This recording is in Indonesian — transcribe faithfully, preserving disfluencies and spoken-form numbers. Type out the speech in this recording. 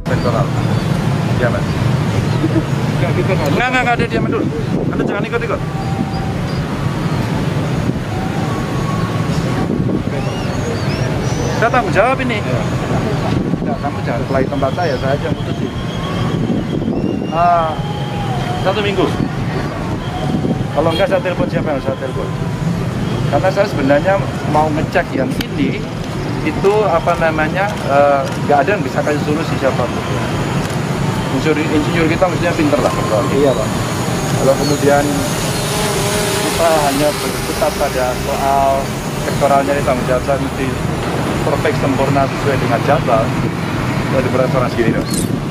sektoral. Ya mas. Enggak, kita nggak. Enggak, enggak, enggak ada, diamin dulu. Anda jangan ikut-ikut. Saya tanggung jawab ini. Ya. Enggak, kamu jangan pelai tempat saya, saya aja yang putusin. Ah, satu minggu. Kalau enggak saya telepon siapa yang saya telepon. Karena saya sebenarnya mau ngecek yang ini, itu apa namanya, uh, nggak ada yang bisa kasih solusi siapapun. Insinyur, insinyur kita mestinya pinter lah. Iya Pak. Kalau kemudian kita hanya berkutat pada soal sektoralnya di tanggung jawab saya mesti perfect sempurna sesuai dengan jadwal, jadi berat orang segini.